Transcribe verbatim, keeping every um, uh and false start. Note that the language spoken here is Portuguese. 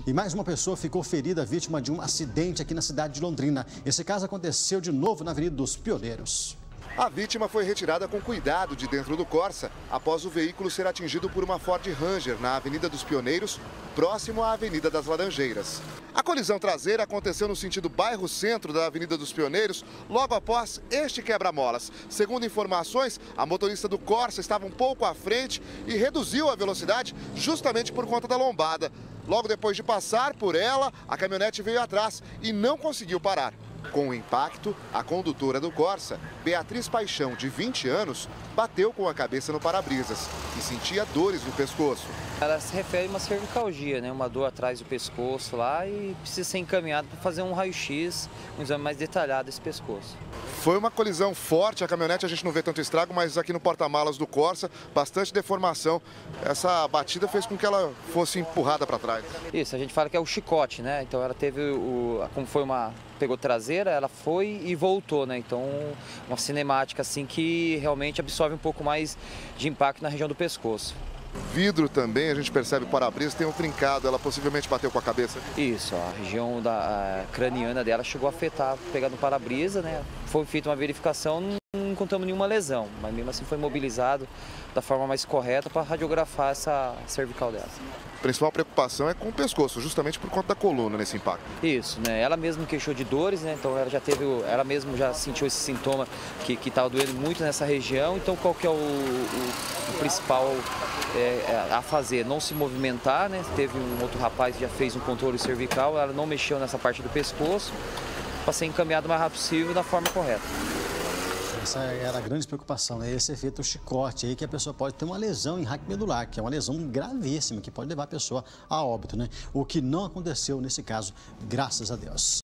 E mais uma pessoa ficou ferida, vítima de um acidente aqui na cidade de Londrina. Esse caso aconteceu de novo na Avenida dos Pioneiros. A vítima foi retirada com cuidado de dentro do Corsa após o veículo ser atingido por uma Ford Ranger na Avenida dos Pioneiros, próximo à Avenida das Laranjeiras. A colisão traseira aconteceu no sentido bairro-centro da Avenida dos Pioneiros, logo após este quebra-molas. Segundo informações, a motorista do Corsa estava um pouco à frente e reduziu a velocidade justamente por conta da lombada. Logo depois de passar por ela, a caminhonete veio atrás e não conseguiu parar. Com o impacto, a condutora do Corsa, Beatriz Paixão, de vinte anos, bateu com a cabeça no para-brisas e sentia dores no pescoço. Ela se refere a uma cervicalgia, né? Uma dor atrás do pescoço lá e precisa ser encaminhado para fazer um raio-x, um exame mais detalhado desse pescoço. Foi uma colisão forte, a caminhonete a gente não vê tanto estrago, mas aqui no porta-malas do Corsa, bastante deformação. Essa batida fez com que ela fosse empurrada para trás. Isso, a gente fala que é o chicote, né? Então ela teve, o, como foi uma, pegou traseira, ela foi e voltou, né? Então uma cinemática assim que realmente absorve um pouco mais de impacto na região do pescoço. Vidro também, a gente percebe o para-brisa, tem um trincado, ela possivelmente bateu com a cabeça. Isso, a região da, a craniana dela chegou a afetar, pegando o para-brisa, né? Foi feita uma verificação, não encontramos nenhuma lesão, mas mesmo assim foi mobilizado da forma mais correta para radiografar essa cervical dela. A principal preocupação é com o pescoço, justamente por conta da coluna nesse impacto. Isso, né? Ela mesma queixou de dores, né? Então ela já teve, ela mesma já sentiu esse sintoma que estava doendo muito nessa região. Então qual que é o, o, o principal é, a fazer? Não se movimentar, né? Teve um outro rapaz que já fez um controle cervical, ela não mexeu nessa parte do pescoço para ser encaminhado o mais rápido possível da forma correta. Essa era a grande preocupação, né? Esse efeito chicote aí, que a pessoa pode ter uma lesão em raque medular, que é uma lesão gravíssima, que pode levar a pessoa a óbito, né? O que não aconteceu nesse caso, graças a Deus.